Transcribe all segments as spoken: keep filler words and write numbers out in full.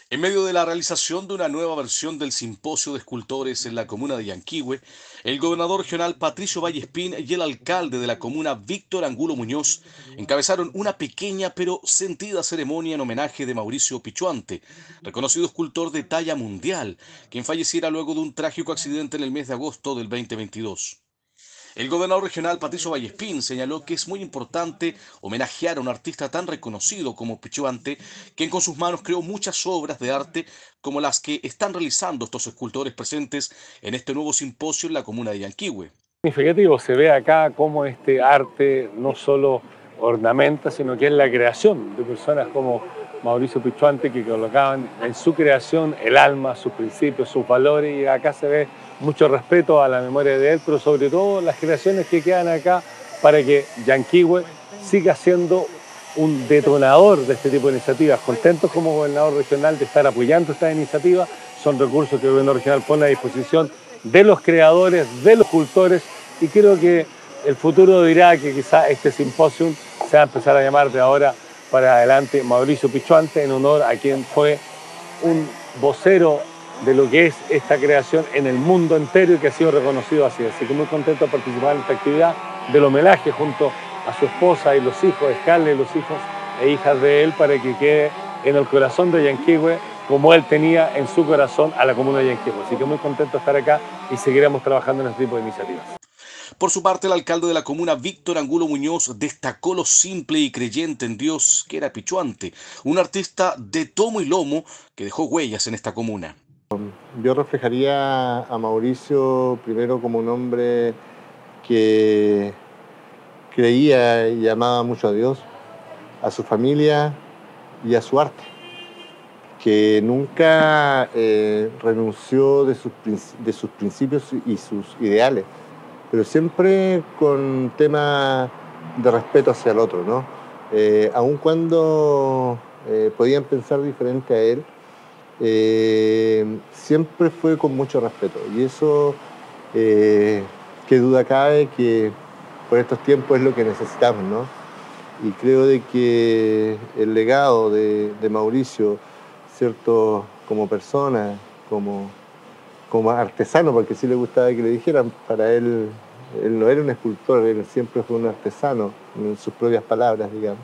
En medio de la realización de una nueva versión del Simposio de Escultores en la comuna de Yanquihue, el gobernador regional Patricio Vallespín y el alcalde de la comuna Víctor Angulo Muñoz encabezaron una pequeña pero sentida ceremonia en homenaje de Mauricio Pichuante, reconocido escultor de talla mundial, quien falleciera luego de un trágico accidente en el mes de agosto del dos mil veintidós. El gobernador regional Patricio Vallespín señaló que es muy importante homenajear a un artista tan reconocido como Pichuante, quien con sus manos creó muchas obras de arte como las que están realizando estos escultores presentes en este nuevo simposio en la comuna de Yanquihue. Significativo, se ve acá cómo este arte no solo ornamenta, sino que es la creación de personas como Mauricio Pichuante, que colocaban en su creación el alma, sus principios, sus valores, y acá se ve mucho respeto a la memoria de él, pero sobre todo las creaciones que quedan acá para que Yanquihue siga siendo un detonador de este tipo de iniciativas. Contentos como gobernador regional de estar apoyando estas iniciativas, son recursos que el gobernador regional pone a disposición de los creadores, de los cultores, y creo que el futuro dirá que quizá este simposio se va a empezar a llamar de ahora para adelante Mauricio Pichuante, en honor a quien fue un vocero de lo que es esta creación en el mundo entero y que ha sido reconocido así. Así que muy contento de participar en esta actividad del homenaje junto a su esposa y los hijos, Scarlett, los hijos e hijas de él, para que quede en el corazón de Yanquihue como él tenía en su corazón a la comuna de Yanquihue. Así que muy contento de estar acá y seguiremos trabajando en este tipo de iniciativas. Por su parte, el alcalde de la comuna, Víctor Angulo Muñoz, destacó lo simple y creyente en Dios que era Pichuante, un artista de tomo y lomo que dejó huellas en esta comuna. Yo reflejaría a Mauricio primero como un hombre que creía y amaba mucho a Dios, a su familia y a su arte, que nunca eh, renunció de sus, de sus principios y sus ideales, pero siempre con tema de respeto hacia el otro, ¿no? Eh, aun cuando eh, podían pensar diferente a él, eh, siempre fue con mucho respeto, y eso, eh, qué duda cabe que por estos tiempos es lo que necesitamos, ¿no? Y creo de que el legado de, de Mauricio, ¿cierto?, como persona, como, como artesano, porque sí le gustaba que le dijeran, para él, él no era un escultor, él siempre fue un artesano, en sus propias palabras, digamos.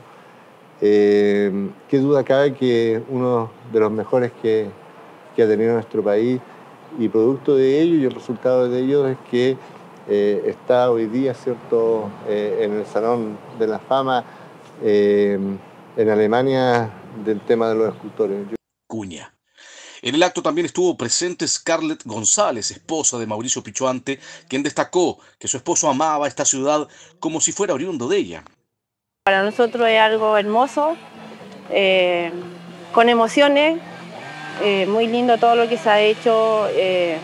Eh, qué duda cabe que uno de los mejores que, que ha tenido nuestro país, y producto de ello y el resultado de ello es que eh, está hoy día, ¿cierto?, eh, en el Salón de la Fama eh, en Alemania del tema de los escultores. Yo... Cuña. En el acto también estuvo presente Scarlett González, esposa de Mauricio Pichuante, quien destacó que su esposo amaba esta ciudad como si fuera oriundo de ella. Para nosotros es algo hermoso, eh, con emociones, eh, muy lindo todo lo que se ha hecho. Eh,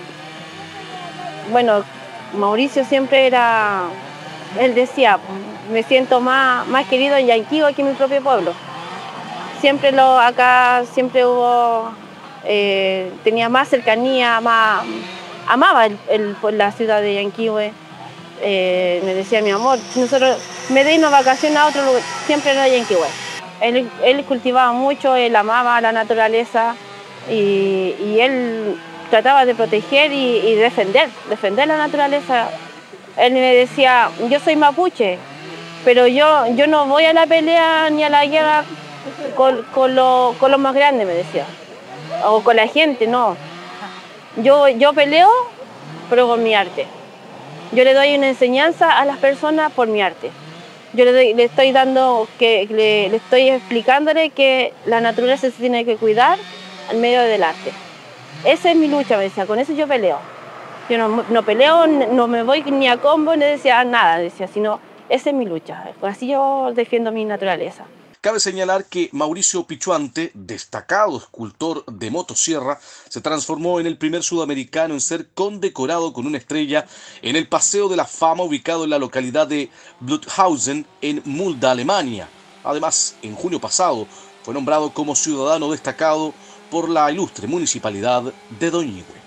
bueno, Mauricio siempre era, él decía, me siento más, más querido en Yanquihue que en mi propio pueblo. Siempre lo, acá siempre hubo, eh, tenía más cercanía, más, amaba el, el, la ciudad de Yanquihue. Eh, me decía, mi amor, nosotros me de una vacación a otro lugar, siempre era Yanquihue. Él, él cultivaba mucho, él amaba la naturaleza, y, y él trataba de proteger y, y defender, defender la naturaleza. Él me decía, yo soy mapuche, pero yo, yo no voy a la pelea ni a la guerra con, con, lo, con los más grandes, me decía, o con la gente, no. Yo, yo peleo, pero con mi arte. Yo le doy una enseñanza a las personas por mi arte. Yo le, doy, le estoy dando, que le, le estoy explicándole que la naturaleza se tiene que cuidar al medio del arte. Esa es mi lucha, me decía, con eso yo peleo. Yo no, no peleo, no me voy ni a combo, ni decía nada, decía, sino esa es mi lucha. Así yo defiendo mi naturaleza. Cabe señalar que Mauricio Pichuante, destacado escultor de motosierra, se transformó en el primer sudamericano en ser condecorado con una estrella en el Paseo de la Fama ubicado en la localidad de Blüthhausen, en Mulda, Alemania. Además, en junio pasado fue nombrado como ciudadano destacado por la ilustre municipalidad de Doñihue.